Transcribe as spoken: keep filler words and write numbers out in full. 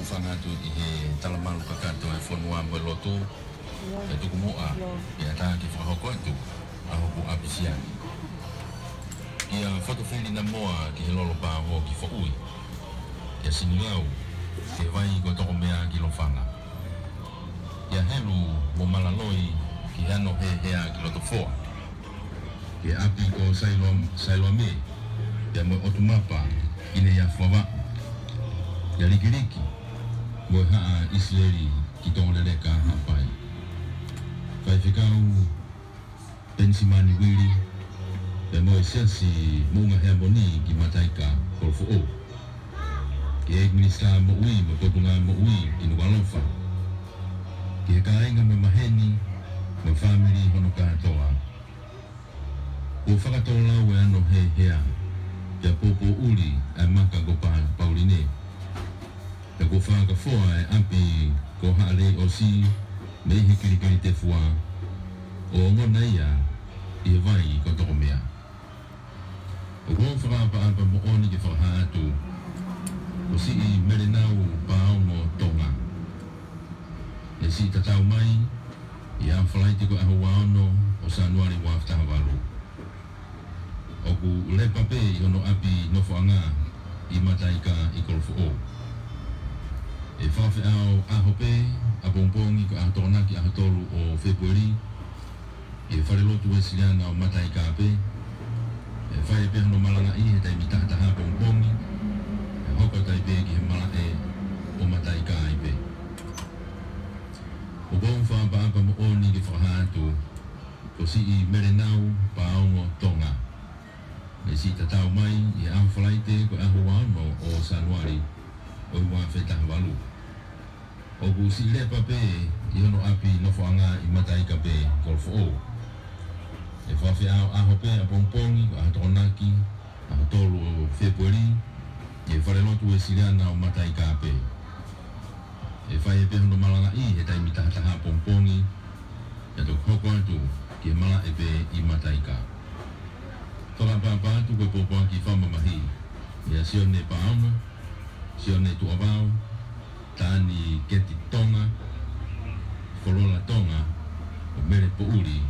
whanga tu i he talamalu kakato e whanua mo loto e tuku moa i a tā ki whahoko atu a hoku apisiani. Ia whakawhiri na moa ki he lolo pāho ki whaui. Ia sinilau ke vai ko toko mea ki lo whanga. Ia helu mo malaloi ki hano he hea ki loto whoa. Ke api ko sailoa me ia mo otumapa ine ia whawa. Ia rikiriki mo haa Israeli ki tonga reka hapai. Whaiwhikau pensimani wiri ia mo e siasi munga hea moni ki mataika kolfo o. Ki e minista mo ui mo kotunga mo ui ki nuwalofa. Ki he kainga me maheni mo family hono kahatoa. Ko whakatola ue ano he hea ia popo uri ai maka ko Pauline. Ia ko whakawhoa e ampi ko haale o si me he kirikiri te fua o ngona ia i he vai ko toko mea. O ko whakapa-apa mo oni ki whakaatu o si i merenau paono tonga. E si tatau mai i a whalaiti ko aho waono o sanuari waftaha walu. O ku lepa pe i hono api no whanga i mataika i kolfo o. E whawhi au aho pe a pongpongi ko aho tonaki aho tolu o Februari. I e wharelotu e siliana o mataika pe. E whae pe hono malanga i he taimi tahataha pongpongi. E hoka tai pe ki he mala e o mataika ai pe. O bong whaapa mo oni ki whakahatu o si i merenau paongo tonga. E si tatau mai i a whalaite ko aho wano o Sanuari o i wawhetaha walu. O ku si lepa pe i hono api no whanga i mataika pe kolfo o. E whawhi au aho pe a pongpongi ko aho tonaki, aho tolu o Februari, i e wharelotu e siriana o mataika pe. E whai e pe hono malanga i he taimi tahataha pongpongi, e to hoko atu ki e mala e pe i mataika. Toka pāpā tu koe pōpua ki whama mahi. Ia sione paona, sione tuawau, tāni keti tonga, wholola tonga, o mere po uri